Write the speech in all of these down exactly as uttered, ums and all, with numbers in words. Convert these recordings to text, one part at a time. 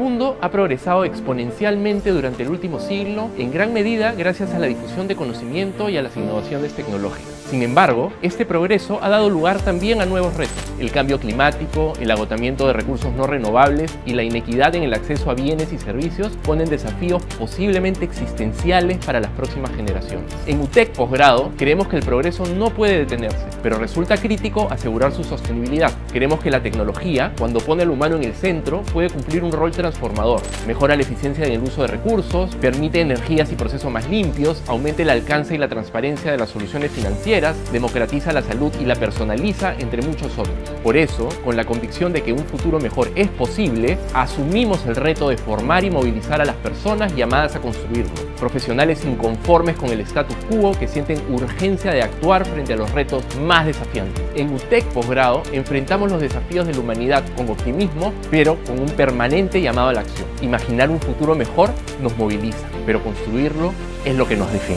mundo ha progresado exponencialmente durante el último siglo, en gran medida gracias a la difusión de conocimiento y a las innovaciones tecnológicas. Sin embargo, este progreso ha dado lugar también a nuevos retos. El cambio climático, el agotamiento de recursos no renovables y la inequidad en el acceso a bienes y servicios ponen desafíos posiblemente existenciales para las próximas generaciones. En U T E C Posgrado creemos que el progreso no puede detenerse, pero resulta crítico asegurar su sostenibilidad. Queremos que la tecnología, cuando pone al humano en el centro, puede cumplir un rol transformador. Mejora la eficiencia en el uso de recursos, permite energías y procesos más limpios, aumenta el alcance y la transparencia de las soluciones financieras, democratiza la salud y la personaliza, entre muchos otros. Por eso, con la convicción de que un futuro mejor es posible, asumimos el reto de formar y movilizar a las personas llamadas a construirlo. Profesionales inconformes con el status quo que sienten urgencia de actuar frente a los retos más desafiantes. En U T E C Posgrado enfrentamos los desafíos de la humanidad con optimismo, pero con un permanente llamado a la acción. Imaginar un futuro mejor nos moviliza, pero construirlo es lo que nos define.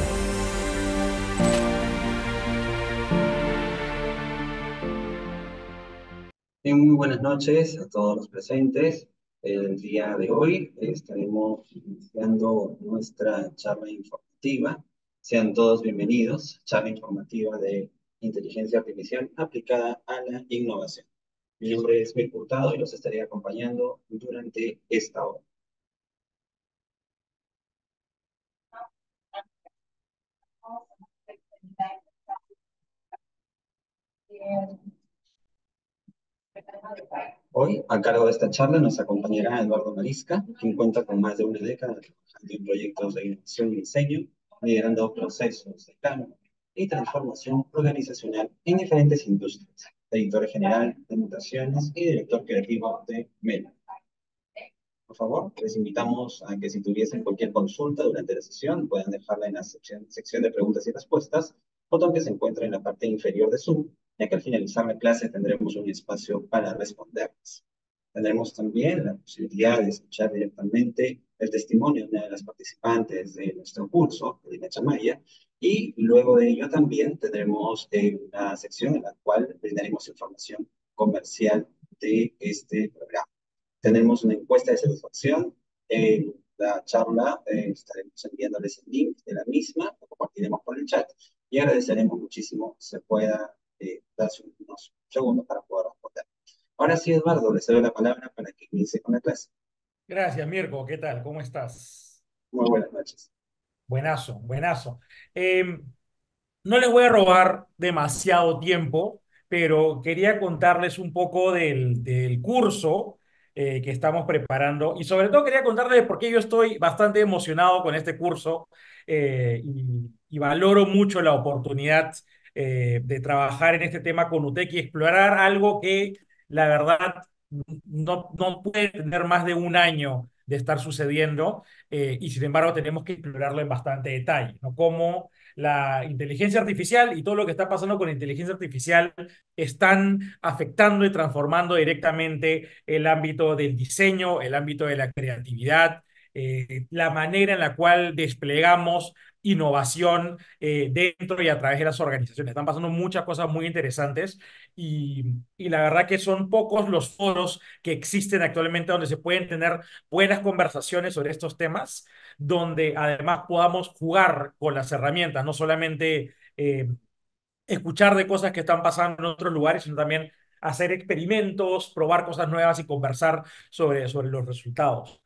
Muy buenas noches a todos los presentes. El día de hoy estaremos iniciando nuestra charla informativa. Sean todos bienvenidos. Charla informativa de inteligencia artificial aplicada a la innovación. Mi nombre es Mirko Hurtado y los estaré acompañando durante esta hora. Hoy, a cargo de esta charla, nos acompañará Eduardo Marisca, quien cuenta con más de una década trabajando en proyectos de innovación y diseño, liderando procesos de cambio y transformación organizacional en diferentes industrias. Editor general de Mutaciones y director creativo de Mela. Por favor, les invitamos a que si tuviesen cualquier consulta durante la sesión, puedan dejarla en la sección, sección de preguntas y respuestas, botón que se encuentra en la parte inferior de Zoom, ya que al finalizar la clase tendremos un espacio para responderlas. Tendremos también la posibilidad de escuchar directamente el testimonio de una de las participantes de nuestro curso, Elena Chamaya, y luego de ello también tendremos eh, una sección en la cual brindaremos información comercial de este programa. Tenemos una encuesta de satisfacción. En la charla eh, estaremos enviándoles el link de la misma, lo compartiremos por el chat y agradeceremos muchísimo que se pueda eh, darse unos segundos para poder responder. Ahora sí, Eduardo, les doy la palabra para que inicie con la clase. Gracias, Mirko. ¿Qué tal? ¿Cómo estás? Muy buenas noches. Buenazo, buenazo. Eh, no les voy a robar demasiado tiempo, pero quería contarles un poco del, del curso eh, que estamos preparando y sobre todo quería contarles por qué yo estoy bastante emocionado con este curso eh, y, y valoro mucho la oportunidad eh, de trabajar en este tema con U T E C y explorar algo que la verdad no, no puede tener más de un año de estar sucediendo eh, y sin embargo tenemos que explorarlo en bastante detalle, ¿no? Cómo la inteligencia artificial y todo lo que está pasando con la inteligencia artificial están afectando y transformando directamente el ámbito del diseño, el ámbito de la creatividad, eh, la manera en la cual desplegamos innovación eh, dentro y a través de las organizaciones. Están pasando muchas cosas muy interesantes y, y la verdad que son pocos los foros que existen actualmente donde se pueden tener buenas conversaciones sobre estos temas, donde además podamos jugar con las herramientas, no solamente eh, escuchar de cosas que están pasando en otros lugares, sino también hacer experimentos, probar cosas nuevas y conversar sobre, sobre los resultados.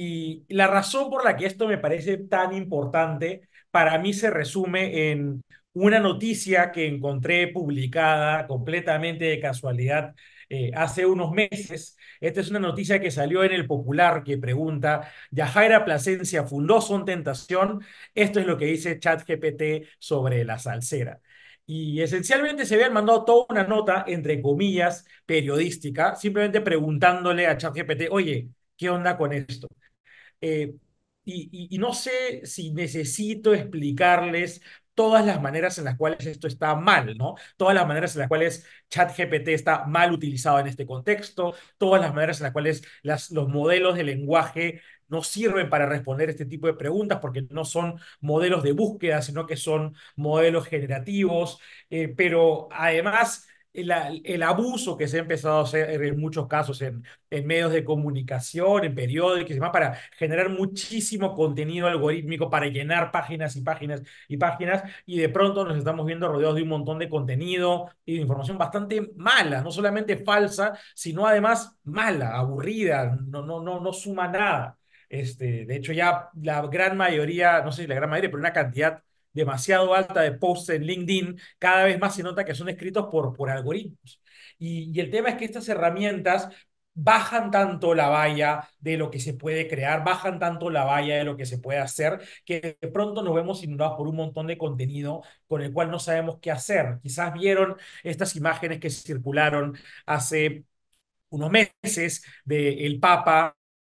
Y la razón por la que esto me parece tan importante, para mí se resume en una noticia que encontré publicada completamente de casualidad eh, hace unos meses. Esta es una noticia que salió en El Popular que pregunta, ¿Yajaira Plasencia fundó Son Tentación? Esto es lo que dice ChatGPT sobre la salsera. Y esencialmente se habían mandado toda una nota, entre comillas, periodística, simplemente preguntándole a ChatGPT, oye, ¿qué onda con esto? Eh, y, y- y no sé si necesito explicarles todas las maneras en las cuales esto está mal, ¿no? Todas las maneras en las cuales ChatGPT está mal utilizado en este contexto, todas las maneras en las cuales las, los modelos de lenguaje no sirven para responder este tipo de preguntas porque no son modelos de búsqueda, sino que son modelos generativos, eh, pero además la- el abuso que se ha empezado a hacer en muchos casos en, en medios de comunicación, en periódicos y demás, para generar muchísimo contenido algorítmico, para llenar páginas y páginas y páginas, y de pronto nos estamos viendo rodeados de un montón de contenido y de información bastante mala, no solamente falsa, sino además mala, aburrida, no, no, no, no suma nada. Este, de hecho, ya la gran mayoría, no sé si la gran mayoría, pero una cantidad demasiado alta de posts en LinkedIn, cada vez más se nota que son escritos por, por algoritmos. Y, y el tema es que estas herramientas bajan tanto la valla de lo que se puede crear, bajan tanto la valla de lo que se puede hacer, que de pronto nos vemos inundados por un montón de contenido con el cual no sabemos qué hacer. Quizás vieron estas imágenes que circularon hace unos meses del Papa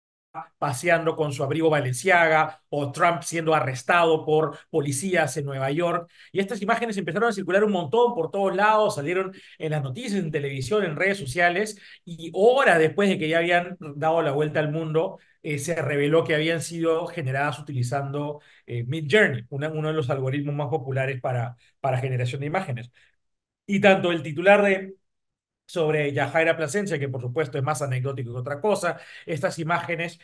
paseando con su abrigo Balenciaga o Trump siendo arrestado por policías en Nueva York. Y estas imágenes empezaron a circular un montón por todos lados, salieron en las noticias, en televisión, en redes sociales, y horas después de que ya habían dado la vuelta al mundo, eh, se reveló que habían sido generadas utilizando eh, Midjourney, una, uno de los algoritmos más populares para, para generación de imágenes. Y tanto el titular de sobre Yajaira Plasencia, que por supuesto es más anecdótico que otra cosa, estas imágenes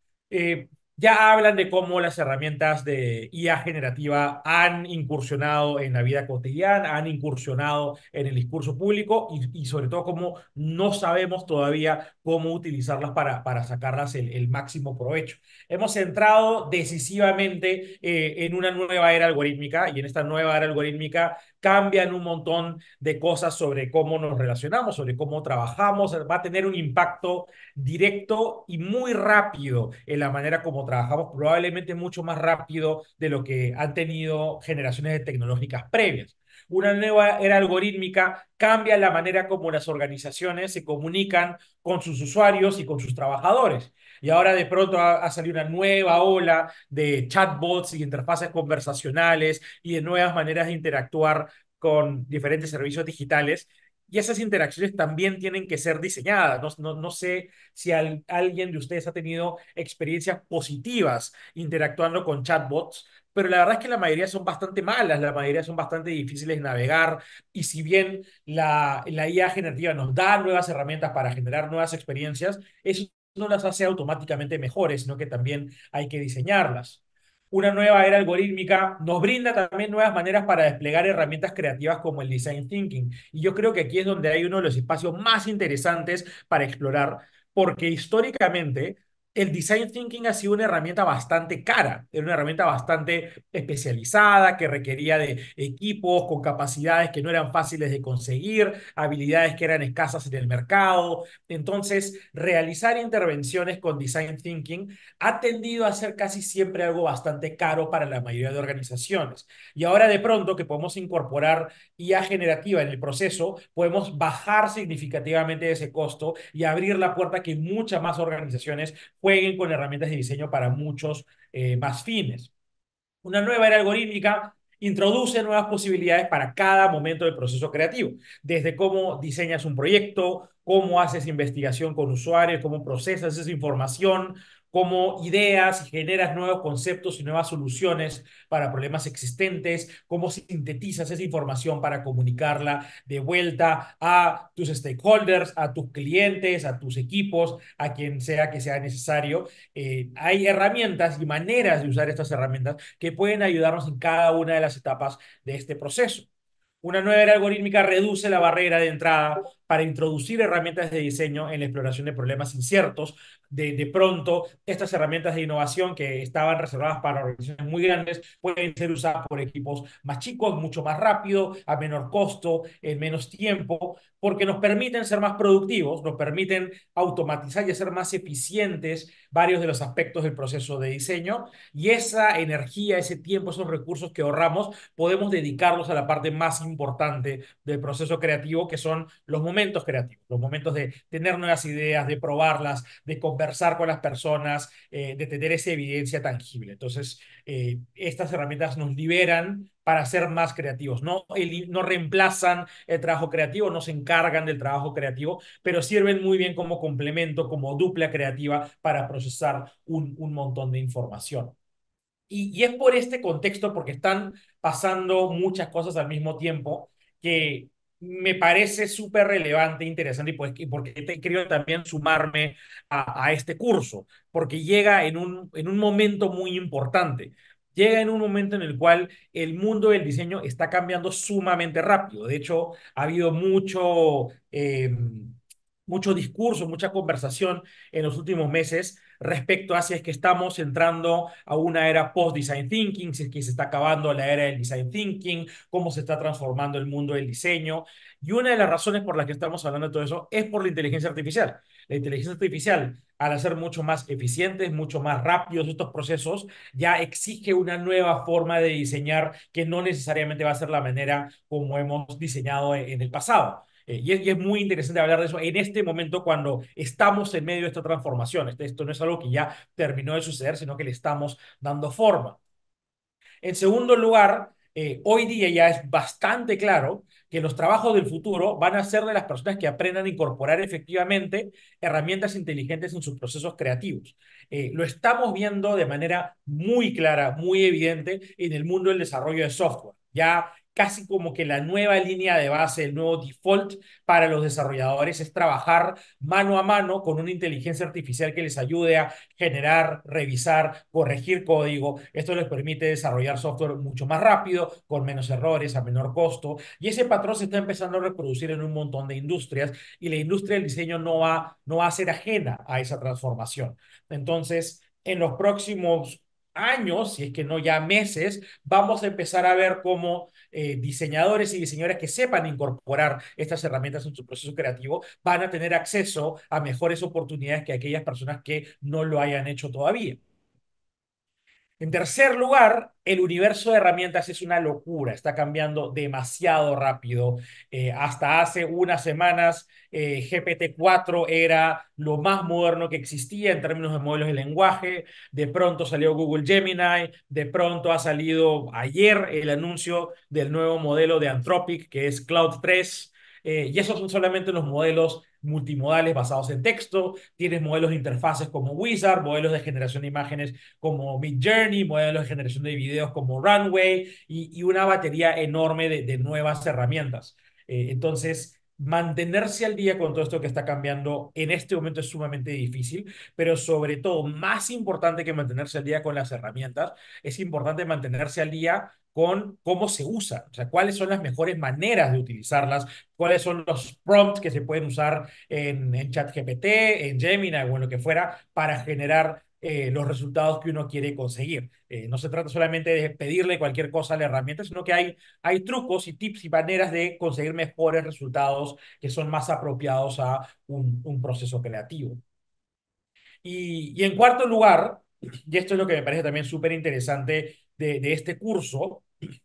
eh, ya hablan de cómo las herramientas de I A generativa han incursionado en la vida cotidiana, han incursionado en el discurso público y, y sobre todo cómo no sabemos todavía cómo utilizarlas para, para sacarlas el, el máximo provecho. Hemos entrado decisivamente eh, en una nueva era algorítmica y en esta nueva era algorítmica cambian un montón de cosas sobre cómo nos relacionamos, sobre cómo trabajamos, va a tener un impacto directo y muy rápido en la manera como trabajamos, probablemente mucho más rápido de lo que han tenido generaciones tecnológicas previas. Una nueva era algorítmica cambia la manera como las organizaciones se comunican con sus usuarios y con sus trabajadores. Y ahora de pronto ha, ha salido una nueva ola de chatbots y interfaces conversacionales y de nuevas maneras de interactuar con diferentes servicios digitales. Y esas interacciones también tienen que ser diseñadas. No, no, no sé si al, alguien de ustedes ha tenido experiencias positivas interactuando con chatbots, pero la verdad es que la mayoría son bastante malas, la mayoría son bastante difíciles de navegar, y si bien la, la I A generativa nos da nuevas herramientas para generar nuevas experiencias, eso no las hace automáticamente mejores, sino que también hay que diseñarlas. Una nueva era algorítmica nos brinda también nuevas maneras para desplegar herramientas creativas como el design thinking. Y yo creo que aquí es donde hay uno de los espacios más interesantes para explorar, porque históricamente el design thinking ha sido una herramienta bastante cara, era una herramienta bastante especializada que requería de equipos con capacidades que no eran fáciles de conseguir, habilidades que eran escasas en el mercado. Entonces, realizar intervenciones con design thinking ha tendido a ser casi siempre algo bastante caro para la mayoría de organizaciones. Y ahora de pronto que podemos incorporar I A generativa en el proceso, podemos bajar significativamente ese costo y abrir la puerta a que muchas más organizaciones jueguen con herramientas de diseño para muchos eh, más fines. Una nueva era algorítmica introduce nuevas posibilidades para cada momento del proceso creativo, desde cómo diseñas un proyecto, cómo haces investigación con usuarios, cómo procesas esa información, cómo ideas y generas nuevos conceptos y nuevas soluciones para problemas existentes, cómo sintetizas esa información para comunicarla de vuelta a tus stakeholders, a tus clientes, a tus equipos, a quien sea que sea necesario. Eh, hay herramientas y maneras de usar estas herramientas que pueden ayudarnos en cada una de las etapas de este proceso. Una nueva era algorítmica reduce la barrera de entrada para introducir herramientas de diseño en la exploración de problemas inciertos. De, de pronto, estas herramientas de innovación que estaban reservadas para organizaciones muy grandes pueden ser usadas por equipos más chicos, mucho más rápido, a menor costo, en menos tiempo, porque nos permiten ser más productivos, nos permiten automatizar y hacer más eficientes varios de los aspectos del proceso de diseño, y esa energía, ese tiempo, esos recursos que ahorramos, podemos dedicarlos a la parte más importante del proceso creativo, que son los momentos creativos, los momentos de tener nuevas ideas, de probarlas, de conversar con las personas, eh, de tener esa evidencia tangible. Entonces, eh, estas herramientas nos liberan para ser más creativos. No, el, no reemplazan el trabajo creativo, no se encargan del trabajo creativo, pero sirven muy bien como complemento, como dupla creativa para procesar un, un montón de información. Y, y es por este contexto, porque están pasando muchas cosas al mismo tiempo, que me parece súper relevante, interesante, y, pues, y porque te, quiero también sumarme a, a este curso, porque llega en un, en un momento muy importante. Llega en un momento en el cual el mundo del diseño está cambiando sumamente rápido. De hecho, ha habido mucho, eh, mucho discurso, mucha conversación en los últimos meses respecto a si es que estamos entrando a una era post-design thinking, si es que se está acabando la era del design thinking, cómo se está transformando el mundo del diseño. Y una de las razones por las que estamos hablando de todo eso es por la inteligencia artificial. La inteligencia artificial, al hacer mucho más eficientes, mucho más rápidos estos procesos, ya exige una nueva forma de diseñar que no necesariamente va a ser la manera como hemos diseñado en el pasado. Eh, y, es, y, es, muy interesante hablar de eso en este momento cuando estamos en medio de esta transformación. Este, esto no es algo que ya terminó de suceder, sino que le estamos dando forma. En segundo lugar, eh, hoy día ya es bastante claro que los trabajos del futuro van a ser de las personas que aprendan a incorporar efectivamente herramientas inteligentes en sus procesos creativos. Eh, lo estamos viendo de manera muy clara, muy evidente en el mundo del desarrollo de software. Ya casi como que la nueva línea de base, el nuevo default para los desarrolladores es trabajar mano a mano con una inteligencia artificial que les ayude a generar, revisar, corregir código. Esto les permite desarrollar software mucho más rápido, con menos errores, a menor costo. Y ese patrón se está empezando a reproducir en un montón de industrias y la industria del diseño no va, no va a ser ajena a esa transformación. Entonces, en los próximos años, si es que no ya meses, vamos a empezar a ver cómo eh, diseñadores y diseñadoras que sepan incorporar estas herramientas en su proceso creativo van a tener acceso a mejores oportunidades que aquellas personas que no lo hayan hecho todavía. En tercer lugar, el universo de herramientas es una locura, está cambiando demasiado rápido. Eh, hasta hace unas semanas, eh, G P T cuatro era lo más moderno que existía en términos de modelos de lenguaje. De pronto salió Google Gemini, de pronto ha salido ayer el anuncio del nuevo modelo de Anthropic, que es Claude tres. Eh, y esos son solamente los modelos multimodales basados en texto. Tienes modelos de interfaces como Wizard, modelos de generación de imágenes como Midjourney, modelos de generación de videos como Runway y, y una batería enorme de, de nuevas herramientas. Eh, entonces, mantenerse al día con todo esto que está cambiando en este momento es sumamente difícil, pero sobre todo, más importante que mantenerse al día con las herramientas, es importante mantenerse al día con cómo se usan, o sea, cuáles son las mejores maneras de utilizarlas, cuáles son los prompts que se pueden usar en, en ChatGPT, en Gemini o en lo que fuera para generar eh, los resultados que uno quiere conseguir. Eh, no se trata solamente de pedirle cualquier cosa a la herramienta, sino que hay, hay trucos y tips y maneras de conseguir mejores resultados que son más apropiados a un, un proceso creativo. Y, y en cuarto lugar, y esto es lo que me parece también súper interesante de, de este curso,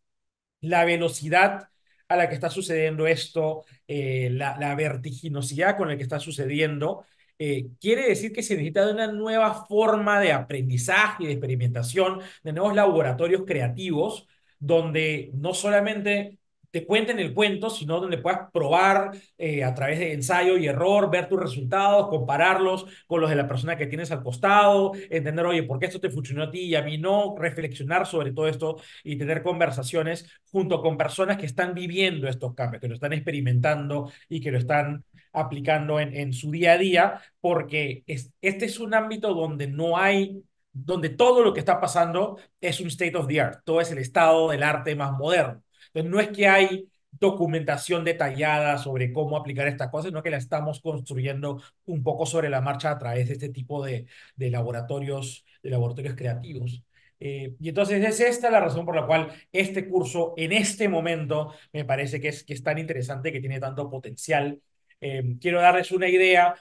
la velocidad a la que está sucediendo esto, eh, la, la vertiginosidad con la que está sucediendo, eh, quiere decir que se necesita de una nueva forma de aprendizaje y de experimentación, de nuevos laboratorios creativos, donde no solamente te cuenten el cuento, sino donde puedas probar eh, a través de ensayo y error, ver tus resultados, compararlos con los de la persona que tienes al costado, entender, oye, ¿por qué esto te funcionó a ti y a mí no? Reflexionar sobre todo esto y tener conversaciones junto con personas que están viviendo estos cambios, que lo están experimentando y que lo están aplicando en, en su día a día, porque es, este es un ámbito donde no hay, donde todo lo que está pasando es un state of the art, todo es el estado del arte más moderno. Entonces, no es que hay documentación detallada sobre cómo aplicar estas cosas, sino que la estamos construyendo un poco sobre la marcha a través de este tipo de, de laboratorios, de laboratorios creativos. Eh, y entonces es esta la razón por la cual este curso en este momento me parece que es, que es tan interesante, que tiene tanto potencial. Eh, quiero darles una idea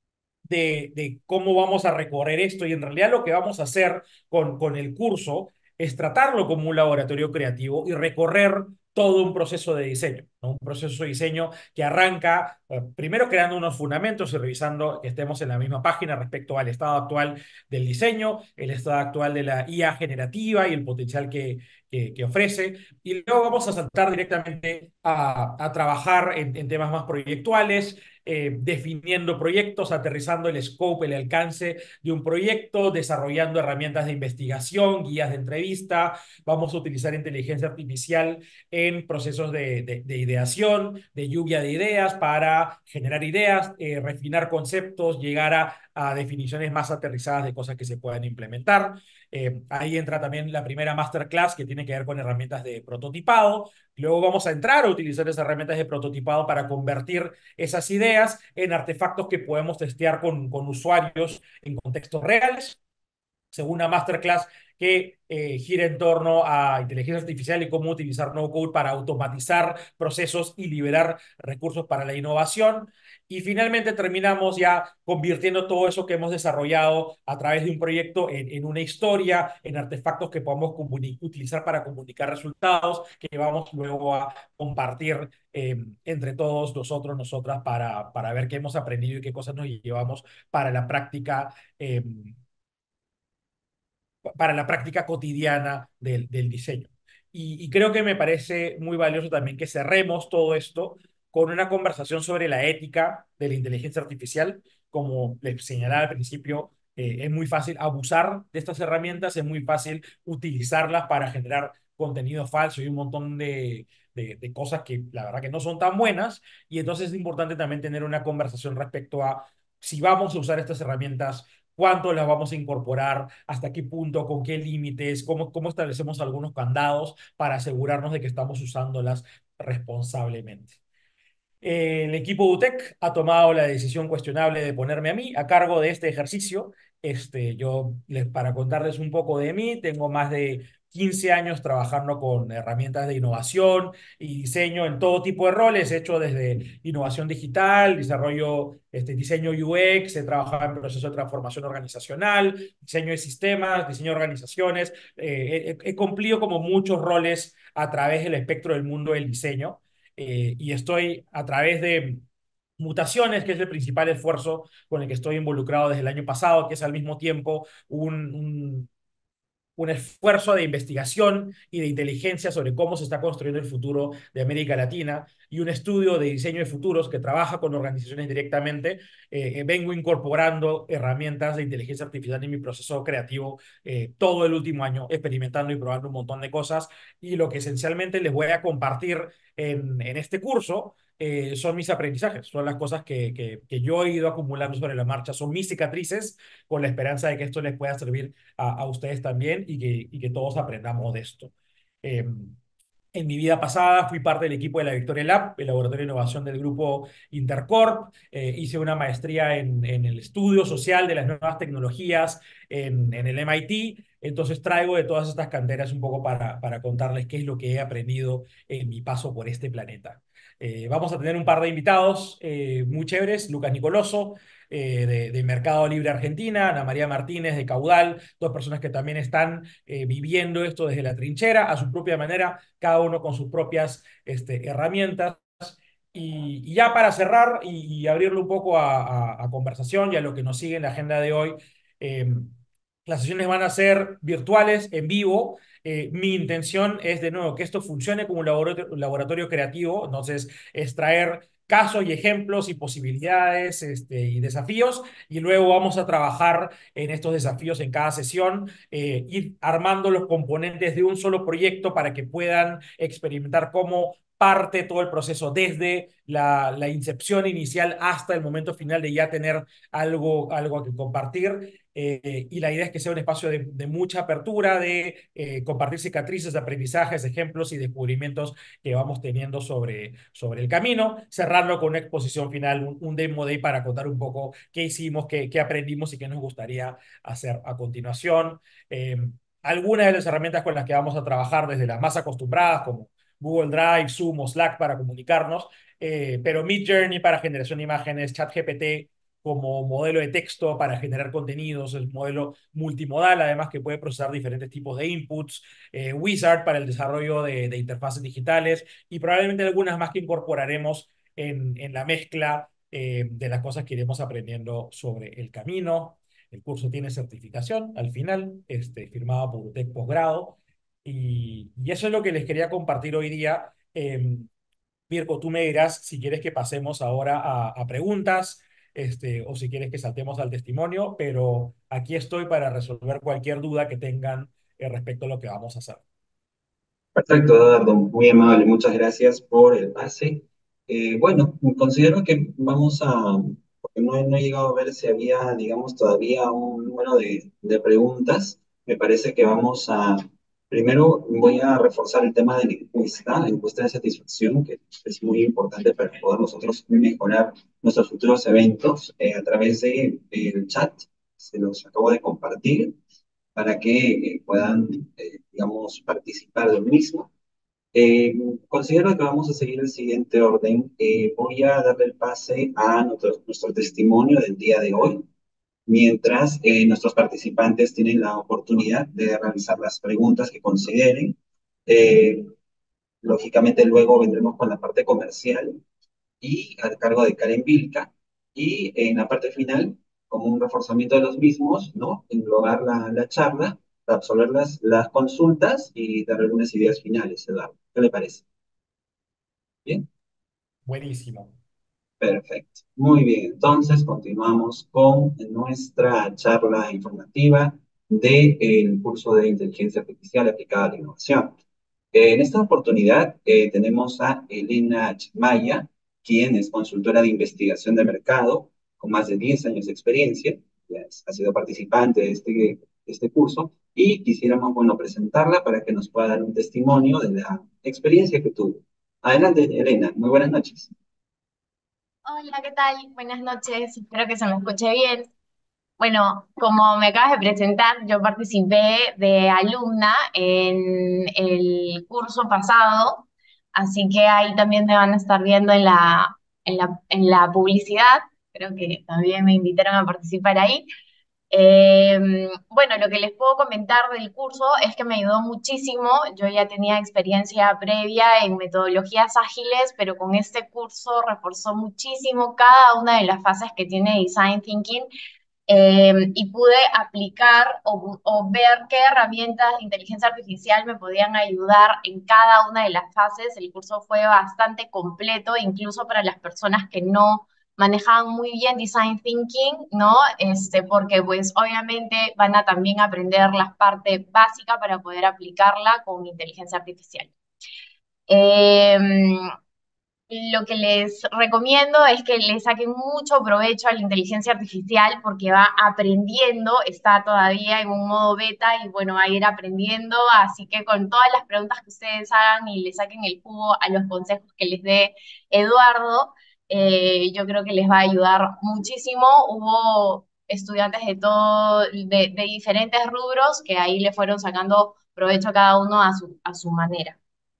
de, de cómo vamos a recorrer esto y en realidad lo que vamos a hacer con, con el curso es tratarlo como un laboratorio creativo y recorrer todo un proceso de diseño, ¿no? Un proceso de diseño que arranca eh, primero creando unos fundamentos y revisando que estemos en la misma página respecto al estado actual del diseño, el estado actual de la I A generativa y el potencial que, que, que ofrece. Y luego vamos a saltar directamente a, a trabajar en, en temas más proyectuales, eh, definiendo proyectos, aterrizando el scope, el alcance de un proyecto, desarrollando herramientas de investigación, guías de entrevista. Vamos a utilizar inteligencia artificial en procesos de, de, de ideación, de lluvia de ideas para generar ideas, eh, refinar conceptos, llegar a, a definiciones más aterrizadas de cosas que se puedan implementar. Eh, ahí entra también la primera masterclass que tiene que ver con herramientas de prototipado. Luego vamos a entrar a utilizar esas herramientas de prototipado para convertir esas ideas en artefactos que podemos testear con, con usuarios en contextos reales. Segunda masterclass que eh, gira en torno a inteligencia artificial y cómo utilizar no code para automatizar procesos y liberar recursos para la innovación. Y finalmente terminamos ya convirtiendo todo eso que hemos desarrollado a través de un proyecto en, en una historia, en artefactos que podamos utilizar para comunicar resultados, que vamos luego a compartir eh, entre todos nosotros, nosotras, para, para ver qué hemos aprendido y qué cosas nos llevamos para la práctica. Eh, para la práctica cotidiana del, del diseño. Y, y creo que me parece muy valioso también que cerremos todo esto con una conversación sobre la ética de la inteligencia artificial. Como les señalaba al principio, eh, es muy fácil abusar de estas herramientas, es muy fácil utilizarlas para generar contenido falso y un montón de, de, de cosas que la verdad que no son tan buenas. Y entonces es importante también tener una conversación respecto a si vamos a usar estas herramientas, cuánto las vamos a incorporar, hasta qué punto, con qué límites, cómo, cómo establecemos algunos candados para asegurarnos de que estamos usándolas responsablemente. Eh, el equipo de U T E C ha tomado la decisión cuestionable de ponerme a mí a cargo de este ejercicio. Este, yo, les, para contarles un poco de mí, tengo más de quince años trabajando con herramientas de innovación y diseño en todo tipo de roles. He hecho desde innovación digital, desarrollo, este, diseño U X, he trabajado en procesos de transformación organizacional, diseño de sistemas, diseño de organizaciones. Eh, he, he cumplido como muchos roles a través del espectro del mundo del diseño. Eh, y estoy a través de Mutaciones, que es el principal esfuerzo con el que estoy involucrado desde el año pasado, que es al mismo tiempo un, un un esfuerzo de investigación y de inteligencia sobre cómo se está construyendo el futuro de América Latina y un estudio de diseño de futuros que trabaja con organizaciones directamente. Eh, vengo incorporando herramientas de inteligencia artificial en mi proceso creativo eh, todo el último año, experimentando y probando un montón de cosas. Y lo que esencialmente les voy a compartir en, en este curso eh, son mis aprendizajes, son las cosas que, que, que yo he ido acumulando sobre la marcha, son mis cicatrices, con la esperanza de que esto les pueda servir a, a ustedes también y que, y que todos aprendamos de esto. Eh, en mi vida pasada fui parte del equipo de la Victoria Lab, el laboratorio de innovación del grupo Intercorp. Eh, hice una maestría en, en el estudio social de las nuevas tecnologías en, en el M I T. Entonces traigo de todas estas canteras un poco para, para contarles qué es lo que he aprendido en mi paso por este planeta. Eh, vamos a tener un par de invitados eh, muy chéveres. Lucas Nicoloso, eh, de, de Mercado Libre Argentina, Ana María Martínez de Caudal, dos personas que también están eh, viviendo esto desde la trinchera, a su propia manera, cada uno con sus propias este, herramientas. Y, y, ya para cerrar y, y abrirlo un poco a, a, a, conversación y a lo que nos sigue en la agenda de hoy, eh, las sesiones van a ser virtuales, en vivo. Eh, mi intención es, de nuevo, que esto funcione como un laboratorio, un laboratorio creativo, entonces extraer casos y ejemplos y posibilidades este, y desafíos, y luego vamos a trabajar en estos desafíos en cada sesión, eh, ir armando los componentes de un solo proyecto para que puedan experimentar cómo parte todo el proceso desde la, la incepción inicial hasta el momento final de ya tener algo, algo que compartir. Eh, y la idea es que sea un espacio de, de mucha apertura, de eh, compartir cicatrices, aprendizajes, ejemplos y descubrimientos que vamos teniendo sobre, sobre el camino, cerrarlo con una exposición final, un, un demo day para contar un poco qué hicimos, qué, qué aprendimos y qué nos gustaría hacer a continuación. Eh, algunas de las herramientas con las que vamos a trabajar, desde las más acostumbradas, como Google Drive, Zoom o Slack para comunicarnos, eh, pero Midjourney para generación de imágenes, ChatGPT como modelo de texto para generar contenidos, el modelo multimodal, además que puede procesar diferentes tipos de inputs, eh, Wizard para el desarrollo de, de interfaces digitales y probablemente algunas más que incorporaremos en, en la mezcla eh, de las cosas que iremos aprendiendo sobre el camino. El curso tiene certificación al final, este, firmado por U T E C Posgrado, y, y eso es lo que les quería compartir hoy día. Eh, Mirko, tú me dirás si quieres que pasemos ahora a, a preguntas, este, o si quieres que saltemos al testimonio, pero aquí estoy para resolver cualquier duda que tengan eh, respecto a lo que vamos a hacer. Perfecto, Eduardo, muy amable, muchas gracias por el pase. Eh, bueno, considero que vamos a, porque no, he no he llegado a ver si había, digamos, todavía un número de, de preguntas. Me parece que vamos a, primero voy a reforzar el tema de la encuesta, la encuesta de satisfacción, que es muy importante para poder nosotros mejorar nuestros futuros eventos eh, a través de, del chat. Se los acabo de compartir para que eh, puedan, eh, digamos, participar del mismo. Eh, considero que vamos a seguir el siguiente orden. Eh, voy a darle el pase a nuestro, nuestro testimonio del día de hoy, mientras eh, nuestros participantes tienen la oportunidad de realizar las preguntas que consideren. Eh, Lógicamente, luego vendremos con la parte comercial y a cargo de Karen Vilca. Y en la parte final, como un reforzamiento de los mismos, ¿no? Englobar la, la charla, absolver las, las consultas y dar algunas ideas finales, Eduardo. ¿Qué le parece? Bien, Buenísimo. perfecto. Muy bien, entonces continuamos con nuestra charla informativa del curso de inteligencia artificial aplicada a la innovación. En esta oportunidad eh, tenemos a Elena Chimaya, quien es consultora de investigación de mercado con más de diez años de experiencia, ya es- ha sido participante de este, de este curso, y quisiéramos, bueno, presentarla para que nos pueda dar un testimonio de la experiencia que tuvo. Adelante, Elena, muy buenas noches. Hola, ¿qué tal? Buenas noches, espero que se me escuche bien. Bueno, como me acabas de presentar, yo participé de alumna en el curso pasado, así que ahí también me van a estar viendo en la, en la, en la publicidad. Creo que también me invitaron a participar ahí. Eh, bueno, lo que les puedo comentar del curso es que me ayudó muchísimo. Yo ya tenía experiencia previa en metodologías ágiles, pero con este curso reforzó muchísimo cada una de las fases que tiene Design Thinking, eh, y pude aplicar o, bu- o ver qué herramientas de inteligencia artificial me podían ayudar en cada una de las fases. El curso fue bastante completo, incluso para las personas que no manejaban muy bien design thinking, ¿no? Este, porque pues obviamente van a también aprender la parte básica para poder aplicarla con inteligencia artificial. Em, lo que les recomiendo es que le saquen mucho provecho a la inteligencia artificial porque va aprendiendo, está todavía en un modo beta y bueno, va a ir aprendiendo, así que con todas las preguntas que ustedes hagan y le saquen el jugo a los consejos que les dé Eduardo, eh, yo creo que les va a ayudar muchísimo. Hubo estudiantes de todo, de, de diferentes rubros que ahí le fueron sacando provecho a cada uno a su, a su manera.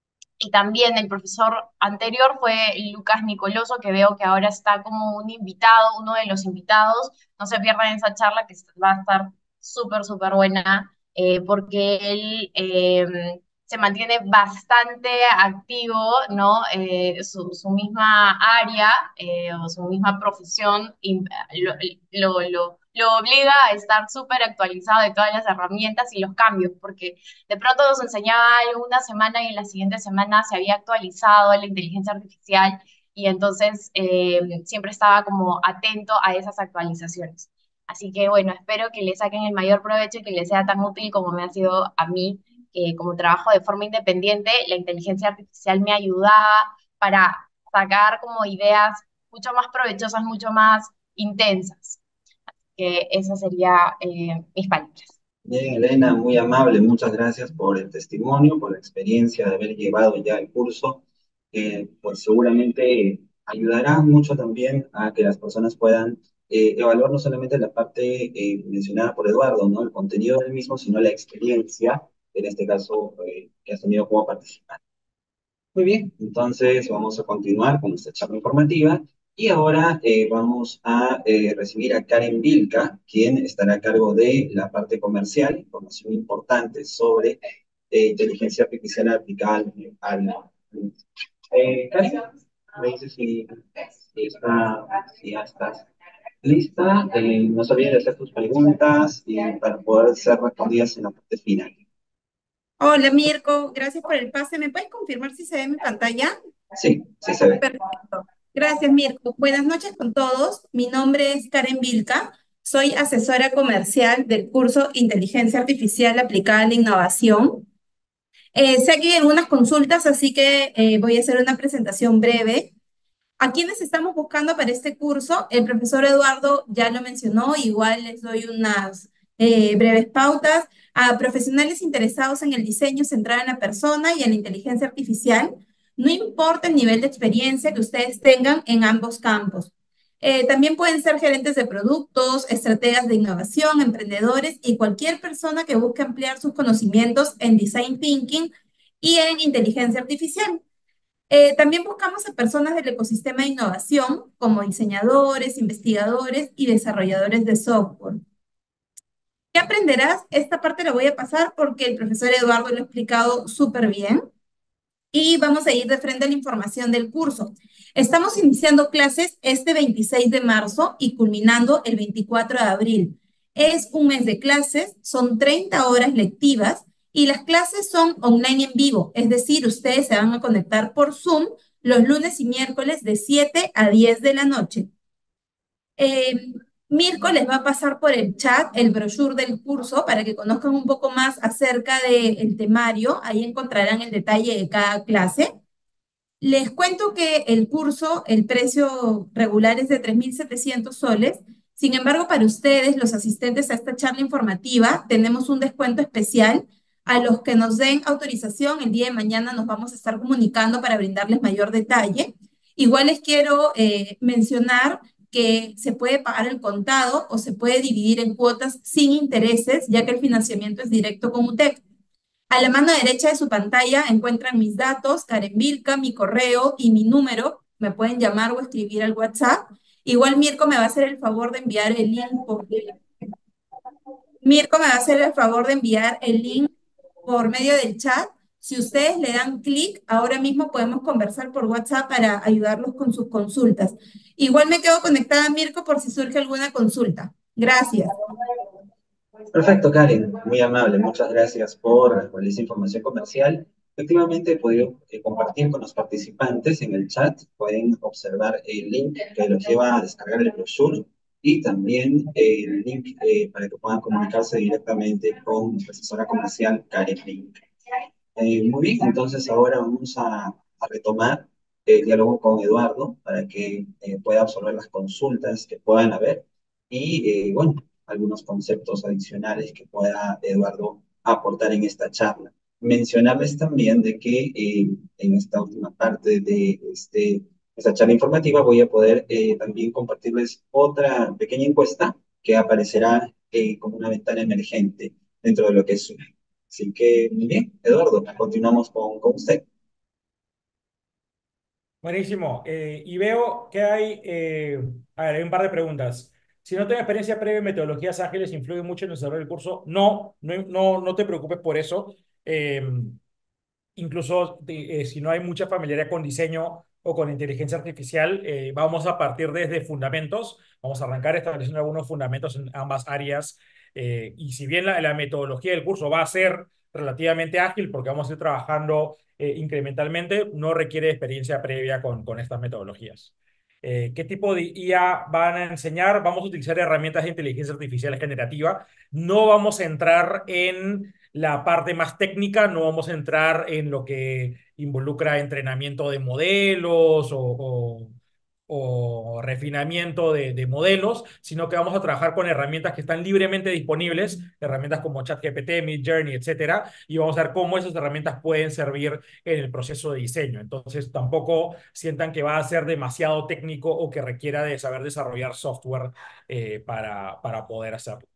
Y también el profesor anterior fue Lucas Nicoloso, que veo que ahora está como un invitado, uno de los invitados. No se pierdan esa charla que va a estar súper, súper buena, eh, porque él eh, se mantiene bastante activo, ¿no? Eh, su, su misma área eh, o su misma profesión im- lo, lo, lo, lo obliga a estar súper actualizado de todas las herramientas y los cambios, porque de pronto nos enseñaba algo una semana y en la siguiente semana se había actualizado la inteligencia artificial y entonces eh, siempre estaba como atento a esas actualizaciones. Así que bueno, espero que le saquen el mayor provecho y que les sea tan útil como me ha sido a mí, que como trabajo de forma independiente, la inteligencia artificial me ayudaba para sacar como ideas mucho más provechosas, mucho más intensas. Que esas serían eh, mis palabras. Bien, Elena, muy amable, muchas gracias por el testimonio, por la experiencia de haber llevado ya el curso, que pues seguramente ayudará mucho también a que las personas puedan eh, evaluar no solamente la parte eh, mencionada por Eduardo, ¿no? El contenido del mismo, sino la experiencia, en este caso, eh, que has tenido como participante. Muy bien, entonces vamos a continuar con nuestra charla informativa y ahora eh, vamos a eh, recibir a Karen Vilca, quien estará a cargo de la parte comercial, información importante sobre eh, inteligencia artificial aplicada al... al- eh, Karen, me dice si, si está, si ya estás lista. Eh, no se olviden de hacer tus preguntas y para poder ser respondidas en la parte final. Hola Mirko, gracias por el pase. ¿Me puedes confirmar si se ve mi pantalla? Sí, sí se ve. Perfecto. Gracias, Mirko. Buenas noches con todos. Mi nombre es Karen Vilca. Soy asesora comercial del curso Inteligencia Artificial aplicada a la innovación. Eh, sé que hay algunas consultas, así que eh, voy a hacer una presentación breve. ¿A quiénes estamos buscando para este curso? El profesor Eduardo ya lo mencionó, igual les doy unas eh, breves pautas. A profesionales interesados en el diseño centrado en la persona y en la inteligencia artificial, no importa el nivel de experiencia que ustedes tengan en ambos campos. Eh, también pueden ser gerentes de productos, estrategas de innovación, emprendedores y cualquier persona que busque ampliar sus conocimientos en design thinking y en inteligencia artificial. Eh, también buscamos a personas del ecosistema de innovación, como diseñadores, investigadores y desarrolladores de software. ¿Qué aprenderás? Esta parte la voy a pasar porque el profesor Eduardo lo ha explicado súper bien y vamos a ir de frente a la información del curso. Estamos iniciando clases este veintiséis de marzo y culminando el veinticuatro de abril. Es un mes de clases, son treinta horas lectivas y las clases son online en vivo, es decir, ustedes se van a conectar por Zoom los lunes y miércoles de siete a diez de la noche. Eh, Mirko les va a pasar por el chat el brochure del curso para que conozcan un poco más acerca del temario. Ahí encontrarán el detalle de cada clase. Les cuento que el curso, el precio regular es de tres mil setecientos soles. Sin embargo, para ustedes, los asistentes a esta charla informativa, tenemos un descuento especial. A los que nos den autorización, el día de mañana nos vamos a estar comunicando para brindarles mayor detalle. Igual les quiero eh, mencionar que se puede pagar el contado o se puede dividir en cuotas sin intereses, ya que el financiamiento es directo con UTEC. A la mano derecha de su pantalla encuentran mis datos, Karen Vilca, mi correo y mi número. Me pueden llamar o escribir al WhatsApp. Igual Mirko me va a hacer el favor de enviar el link por, Mirko me va a hacer el favor de enviar el link por medio del chat. Si ustedes le dan clic, ahora mismo podemos conversar por WhatsApp para ayudarlos con sus consultas. Igual me quedo conectada, Mirko, por si surge alguna consulta. Gracias. Perfecto, Karen, muy amable, muchas gracias por, por esa información comercial. Efectivamente, he podido eh, compartir con los participantes en el chat, pueden observar el link que los lleva a descargar el brochure y también eh, el link eh, para que puedan comunicarse directamente con nuestra asesora comercial, Karen Link. Eh, muy bien, entonces ahora vamos a, a retomar el diálogo con Eduardo para que eh, pueda absorber las consultas que puedan haber y, eh, bueno, algunos conceptos adicionales que pueda Eduardo aportar en esta charla. Mencionarles también de que eh, en esta última parte de este, esta charla informativa voy a poder eh, también compartirles otra pequeña encuesta que aparecerá eh, como una ventana emergente dentro de lo que es Zoom. Así que, muy bien, Eduardo, continuamos con, con usted. Buenísimo. Eh, y veo que hay, eh, a ver, hay un par de preguntas. Si no tengo experiencia previa en metodologías ágiles, ¿influye mucho en el desarrollo del curso? No, no, no, no te preocupes por eso. Eh, incluso eh, si no hay mucha familiaridad con diseño o con inteligencia artificial, eh, vamos a partir desde fundamentos. Vamos a arrancar estableciendo algunos fundamentos en ambas áreas. Eh, y si bien la, la metodología del curso va a ser relativamente ágil, porque vamos a ir trabajando eh, incrementalmente, no requiere experiencia previa con, con estas metodologías. Eh, ¿Qué tipo de I A van a enseñar? Vamos a utilizar herramientas de inteligencia artificial generativa. No vamos a entrar en la parte más técnica, no vamos a entrar en lo que involucra entrenamiento de modelos o, o, o refinamiento de, de, modelos, sino que vamos a trabajar con herramientas que están libremente disponibles, herramientas como ChatGPT, Midjourney, etcétera, y vamos a ver cómo esas herramientas pueden servir en el proceso de diseño. Entonces, tampoco sientan que va a ser demasiado técnico o que requiera de saber desarrollar software eh, para, para poder hacerlo.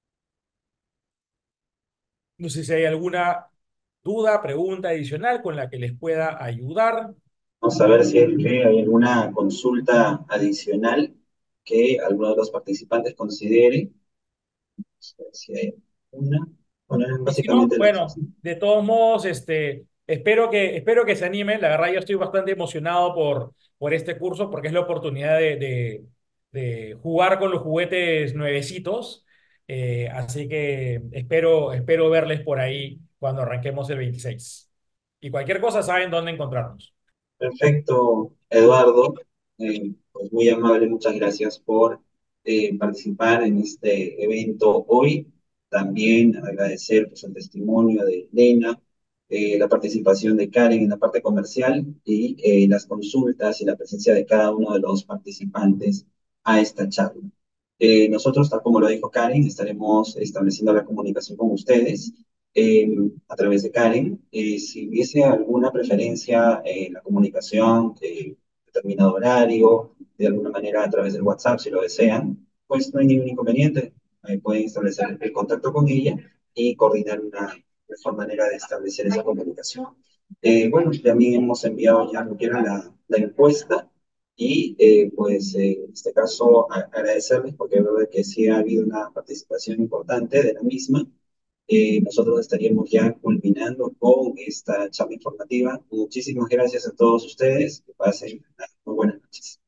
No sé si hay alguna duda, pregunta adicional con la que les pueda ayudar. Vamos a ver si es que hay alguna consulta adicional que alguno de los participantes considere. Vamos a ver si hay una. Bueno, es Y si no, básicamente lo mismo. bueno, de todos modos, este, espero que, espero que se animen. La verdad, yo estoy bastante emocionado por, por este curso porque es la oportunidad de, de, de jugar con los juguetes nuevecitos. Eh, así que espero, espero verles por ahí cuando arranquemos el veintiséis. Y cualquier cosa saben dónde encontrarnos. Perfecto, Eduardo. Eh, pues muy amable, muchas gracias por eh, participar en este evento hoy. También agradecer pues, el testimonio de Elena, eh, la participación de Karen en la parte comercial y eh, las consultas y la presencia de cada uno de los participantes a esta charla. Eh, nosotros, tal como lo dijo Karen, estaremos estableciendo la comunicación con ustedes eh, a través de Karen. Eh, si hubiese alguna preferencia en la comunicación, eh, determinado horario, de alguna manera a través del WhatsApp, si lo desean, pues no hay ningún inconveniente. Eh, pueden establecer el contacto con ella y coordinar una mejor manera de establecer esa comunicación. Eh, bueno, también hemos enviado ya, lo que era la, la encuesta. Y eh, pues eh, en este caso a- agradecerles porque es verdad que sí ha habido una participación importante de la misma. Eh, nosotros estaríamos ya culminando con esta charla informativa. Muchísimas gracias a todos ustedes. Que pasen una muy buenas noches.